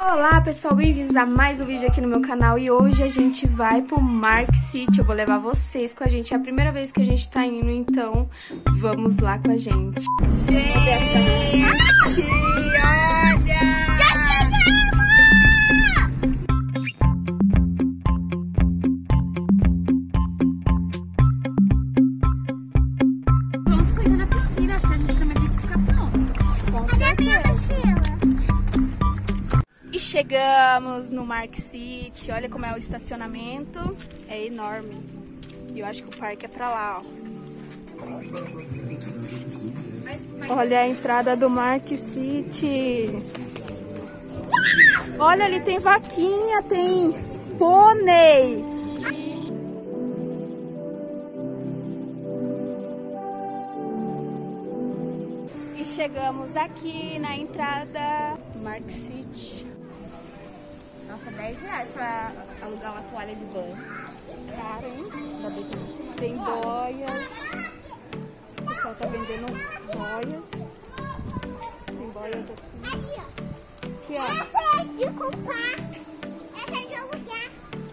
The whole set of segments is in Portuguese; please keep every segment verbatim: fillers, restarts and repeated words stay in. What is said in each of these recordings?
Olá pessoal, bem-vindos a mais um vídeo aqui no meu canal e hoje a gente vai pro Mark City. Eu vou levar vocês com a gente, é a primeira vez que a gente tá indo, então vamos lá com a gente. Gente, olha! Pronto, coisa na piscina, acho que a gente também tem que ficar pronto. Com certeza. E chegamos no Mark City, olha como é o estacionamento, é enorme. E eu acho que o parque é pra lá, ó. Olha a entrada do Mark City. Olha, ali tem vaquinha, tem pônei. E chegamos aqui na entrada do Mark City. Nossa, dez reais pra alugar uma toalha de banho. Caro, hein? Tem boias. O pessoal tá vendendo boias. Tem boias aqui. Aqui, ó. Essa é de comprar. Essa é de alugar.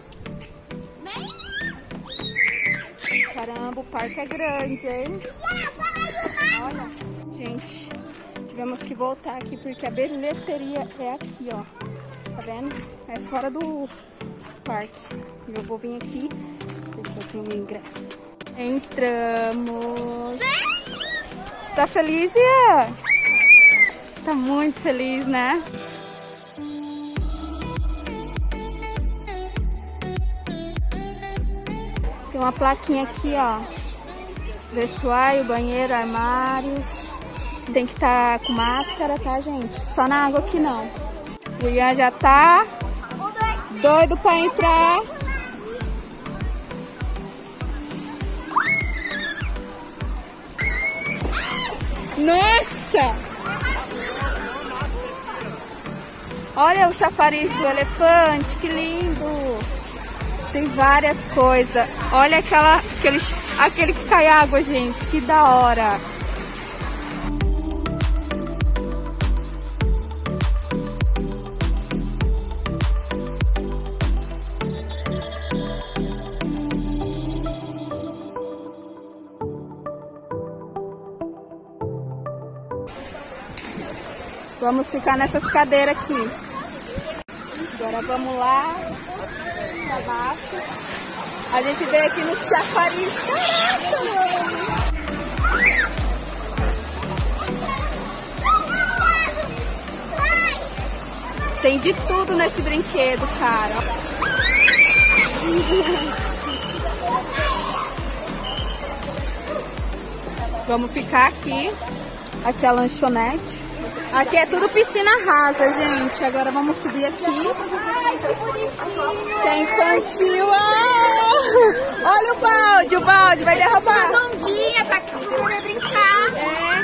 Caramba, o parque é grande, hein? Olha, gente, tivemos que voltar aqui porque a bilheteria é aqui, ó. Tá vendo? É fora do parque. Eu vou vir aqui porque eu tenho meu ingresso. Entramos. Tá feliz, Ian? Tá muito feliz, né? Tem uma plaquinha aqui, ó. Vestuário, banheiro, armários. Tem que estar com máscara, tá, gente? Só na água aqui não. O Ian já tá doido pra entrar. Nossa! Olha o chafariz do elefante, que lindo! Tem várias coisas. Olha aquela, aquele, aquele que cai água, gente. Que da hora! Vamos ficar nessas cadeiras aqui. Agora vamos lá pra baixo. A gente veio aqui no chafariz. Caraca, mano! Tem de tudo nesse brinquedo, cara. Vamos ficar aqui. Aqui é a lanchonete. Aqui é tudo piscina rasa, gente. Agora vamos subir aqui. Ai, que bonitinho. Que é infantil. Ah! Olha o balde, o balde vai derrubar. Ondinha pra poder brincar. É.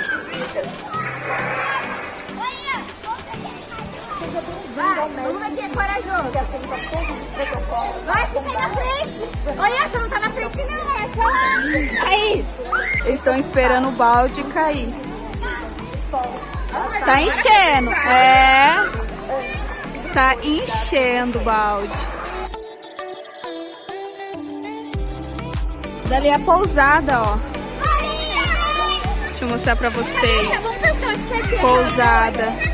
Vai, vamos ver quem é corajoso. Vai, fica na frente. Olha, você não tá na frente não, é só... Aí. Eles estão esperando o balde cair. Tá enchendo, é. Tá enchendo o balde. Dali é a pousada, ó. Deixa eu mostrar pra vocês. Pousada.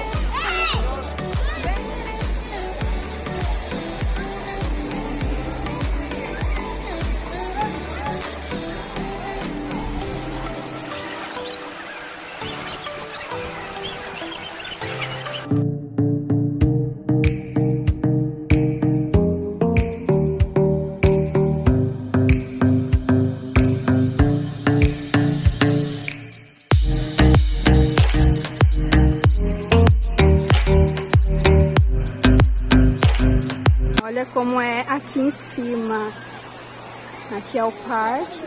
Olha como é aqui em cima. Aqui é o parque.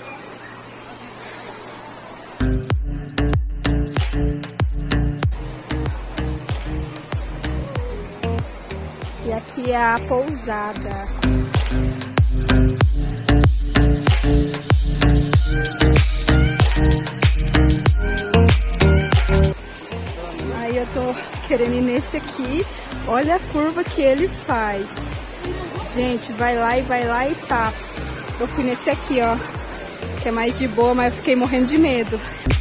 E aqui é a pousada. Aí eu tô querendo ir nesse aqui, Olha a curva que ele faz. Gente, vai lá e vai lá e tá. Eu fui nesse aqui, ó. Que é mais de boa, mas eu fiquei morrendo de medo.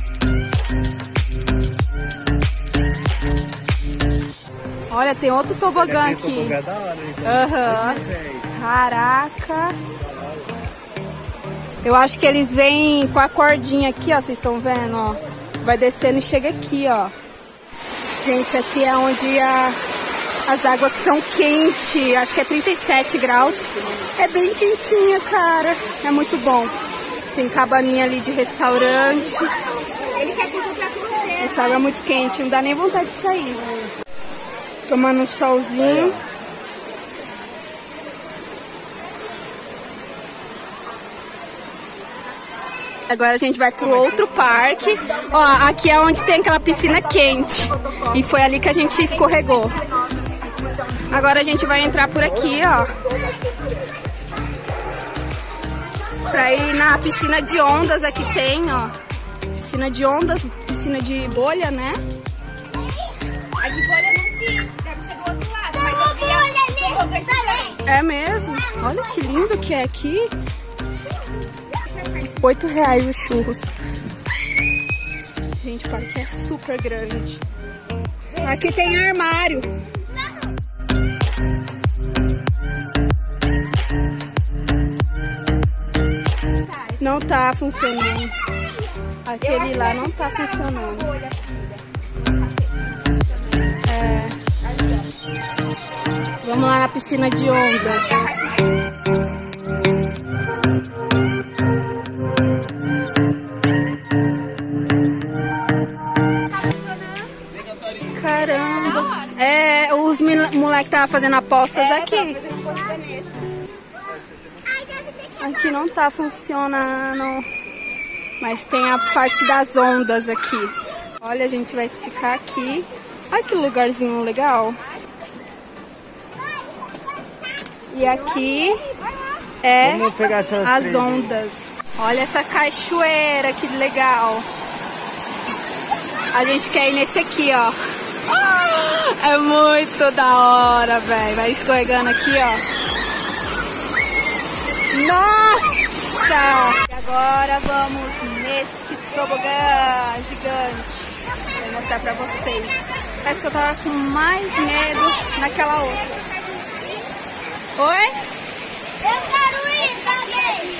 Olha, tem outro tobogã aqui. Aham. Uhum. Caraca. Eu acho que eles vêm com a cordinha aqui, ó. Vocês estão vendo, ó. Vai descendo e chega aqui, ó. Gente, aqui é onde a, as águas são quentes. Acho que é trinta e sete graus. É bem quentinha, cara. É muito bom. Tem cabaninha ali de restaurante. Ele quer se encontrar com você. Essa água é muito quente, não dá nem vontade de sair. Tomando um solzinho. Agora a gente vai pro outro parque. Ó, aqui é onde tem aquela piscina quente. E foi ali que a gente escorregou. Agora a gente vai entrar por aqui, ó. Pra ir na piscina de ondas aqui tem, ó. Piscina de ondas, piscina de bolha, né? A de bolha não vi, deve ser do outro lado, mas eu vi ali. É mesmo? Olha que lindo que é aqui. Oito reais os churros. Gente, o parque é super grande. Aqui tem armário. Não tá funcionando. Aquele lá não tá funcionando. É. Vamos lá na piscina de ondas. Caramba. É, os moleques estavam fazendo apostas aqui. Aqui não tá funcionando. Mas tem a parte das ondas aqui. Olha, a gente vai ficar aqui. Olha que lugarzinho legal. E aqui é as ondas. Olha essa cachoeira, que legal. A gente quer ir nesse aqui, ó. É muito da hora, velho. Vai escorregando aqui, ó. Nossa! E agora vamos neste tobogã gigante. Vou mostrar pra vocês. Parece que eu tava com mais medo naquela outra. Oi? Eu quero ir também.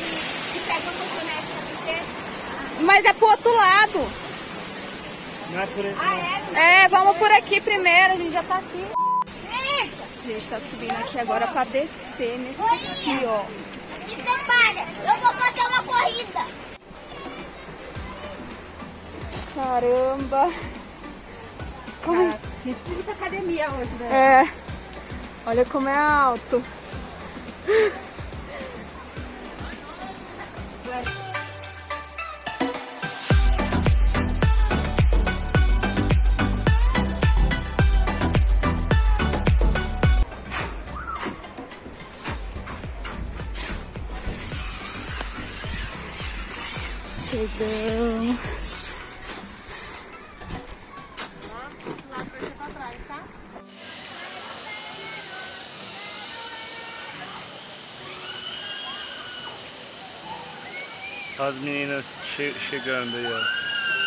Mas é pro outro lado. Não é por esse Ah, não. é? É, vamos por aqui primeiro, a gente já tá aqui. A gente tá subindo aqui agora pra descer nesse aqui, ó. Se prepara, eu vou fazer uma corrida. Caramba. Como... Ah, nem precisa ir pra academia hoje, né? É. Olha como é alto. Chegamos. As meninas che chegando aí, ó.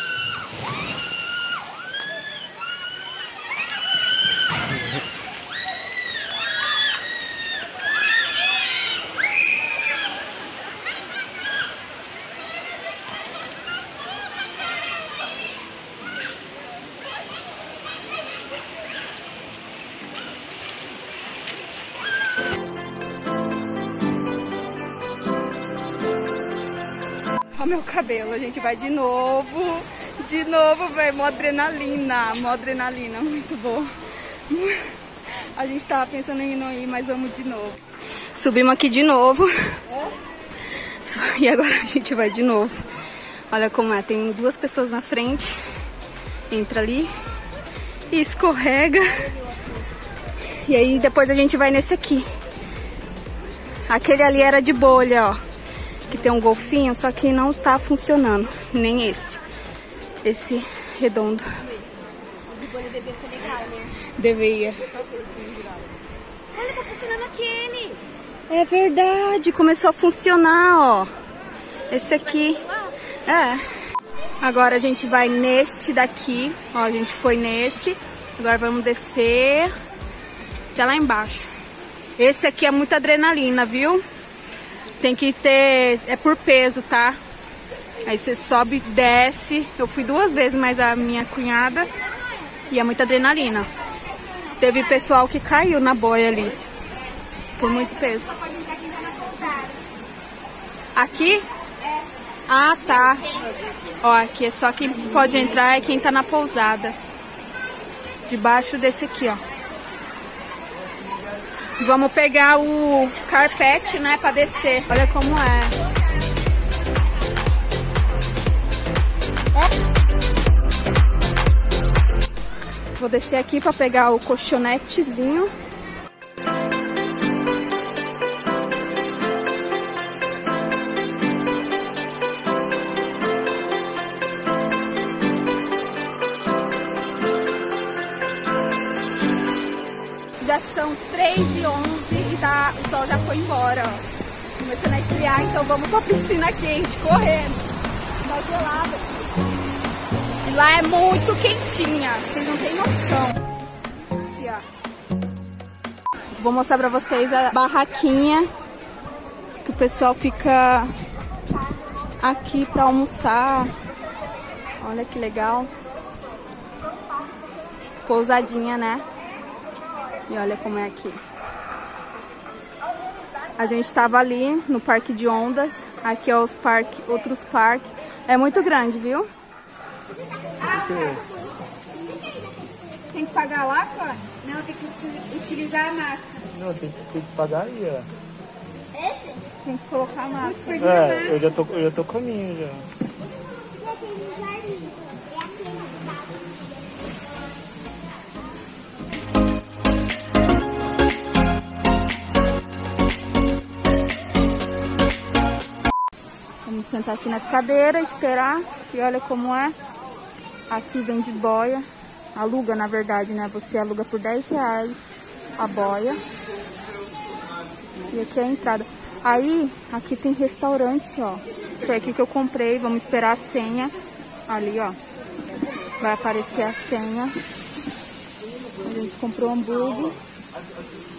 Olha o meu cabelo, a gente vai de novo, de novo, velho, mó adrenalina, mó adrenalina, muito bom. A gente tava pensando em não ir, mas vamos de novo. Subimos aqui de novo. E agora a gente vai de novo. Olha como é, tem duas pessoas na frente. Entra ali e escorrega. E aí depois a gente vai nesse aqui. Aquele ali era de bolha, ó. Que tem um golfinho, só que não tá funcionando. Nem esse. Esse redondo. O de bolha devia ser legal, né? Deveria. É verdade, começou a funcionar, ó. Esse aqui. É. Agora a gente vai neste daqui. Ó, a gente foi nesse. Agora vamos descer até lá embaixo. Esse aqui é muita adrenalina, viu? Tem que ter... É por peso, tá? Aí você sobe, desce. Eu fui duas vezes, mas a minha cunhada. E é muita adrenalina. Teve pessoal que caiu na boia ali. Por muito peso. Aqui? Ah, tá. Ó, aqui é só quem pode entrar é quem tá na pousada. Debaixo desse aqui, ó. Vamos pegar o carpete, né, pra descer. Olha como é. Vou descer aqui pra pegar o colchonetezinho. Já são três e onze e tá, o sol já foi embora, ó. Começando a esfriar, então vamos pra piscina quente, correndo. Tá gelada. E lá é muito quentinha, vocês não têm noção. Aqui, ó. Vou mostrar pra vocês a barraquinha que o pessoal fica aqui pra almoçar. Olha que legal. Pousadinha, né? E olha como é aqui. A gente tava ali no parque de ondas. Aqui é os parque, outros parques. É muito grande, viu? Tem que pagar lá, cara? Não, tem que utilizar a máscara. Não, tem, tem que pagar aí, ó. Esse? Tem que colocar a máscara. É, eu já tô, eu já tô caminho já. Vamos sentar aqui nas cadeiras, esperar. E olha como é. Aqui vem de boia. Aluga, na verdade, né? Você aluga por dez reais a boia. E aqui é a entrada. Aí, aqui tem restaurante, ó. Foi aqui que eu comprei. Vamos esperar a senha. Ali, ó. Vai aparecer a senha. A gente comprou hambúrguer.